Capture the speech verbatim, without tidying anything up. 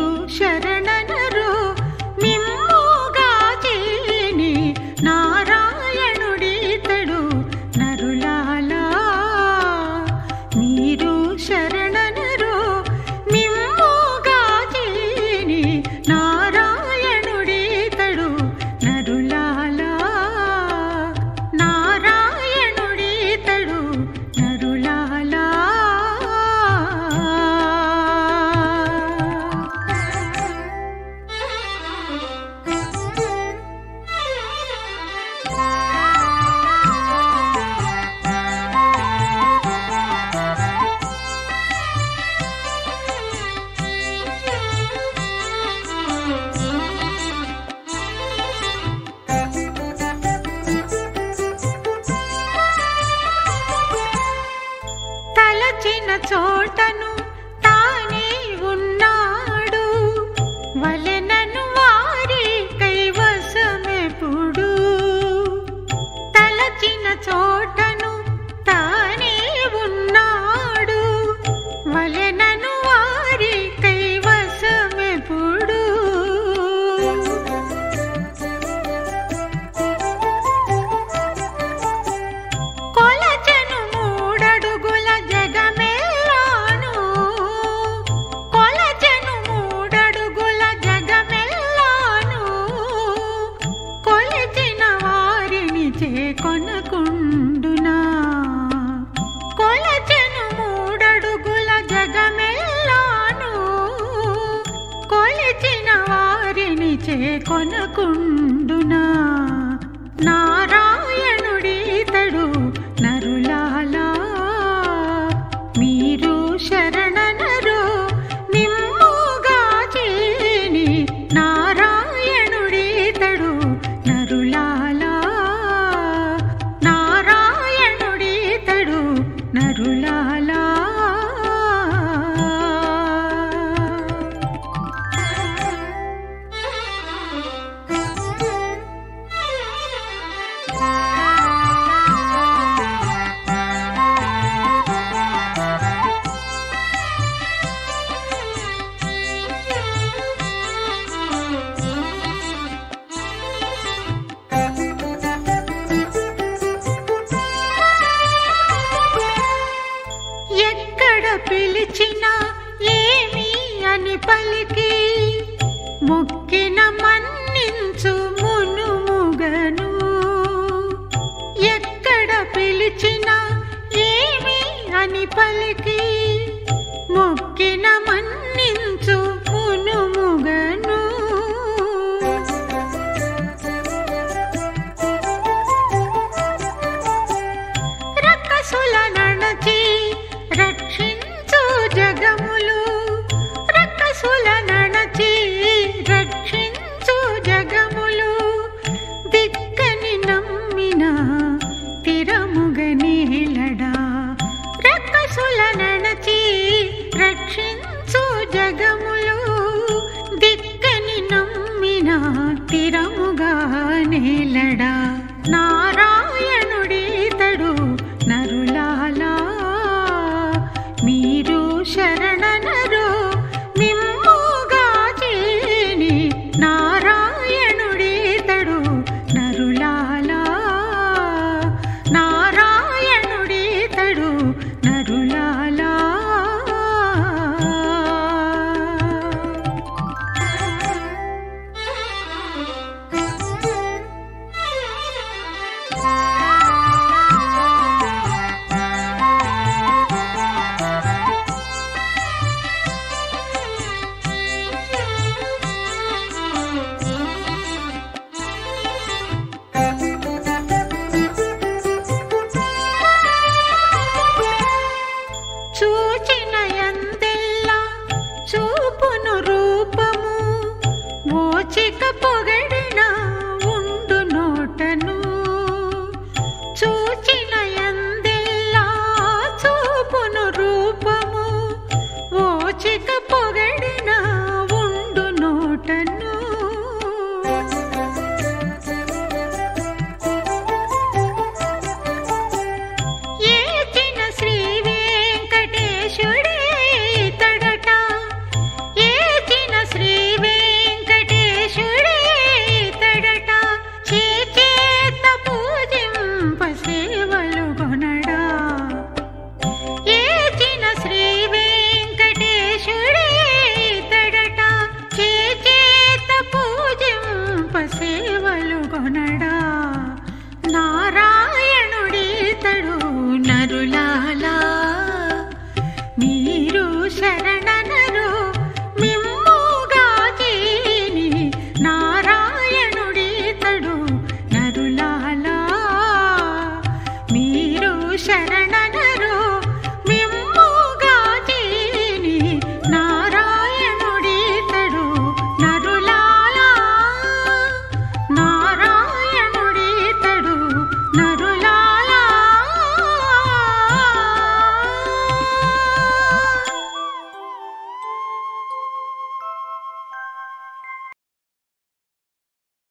శరణనరు మిమ్ముగా చేని నారాయణుడితడు నరులాలా మీరు శరణనరు మిమ్ముగా చేని నారాయణుడితడు నరులాలా నారాయణుడితడు నరులాలా తలచిన చోటను తానే ఉన్నాడు వలెనను వారి కైవసమెప్పుడు తలచిన చోటను తానే ఉన్నాడు వలెనను వారి కైవసమెప్పుడు కొలచెను మూడడుగుల జగమెల్లాను కొలచెను మూడడుగుల జగమెల్లాను కొలిచిన వారిని చేకొనకుండునా కొలచెను మూడడుగుల జగమెల్లాను కొలిచిన వారిని చేకొనకుండునా నారాయణుడితడు నరులాలా మీరు శరణనరు మిమ్ముగా చేని నారాయణుడితడు నరులాలా నారాయణుడితడు నరులాలా ఎక్కడ పిలిచినా ఏమి అని పలికి మొక్కిన మన్నించు మునుముగను ఎక్కడ పిలిచినా ఏమి అని పలికి మొక్కిన మన్నించు మునుముగను రక్కసుల నడచి రక్షించు జగములు రక్కసుల నడచి రక్షించు జగములు దిక్కని నమ్మిన తిరముగ నీలడా రక్కసుల నడచి రక్షించు జగములు దిక్కని నమ్మిన తిరముగా నీలడా నారాయణుడితడు నరులాలా మీరు శరణనరు మిమ్ముగా చేని నారాయణుడితడు నరులాలా నారాయణుడితడు నరులాలా చూచిన యందెల్లా చూపును రూపము ఓచిక పొగడిన ఉండు నోటను చూచిన యందెల్లా చూపును రూపము ఓచిక పొగడిన ఉండు నోటను శ్రీ మీరు శరణనరు మిమ్ముగాచేని నారాయణుడీతడు నరులాలా మీరు శరణనరు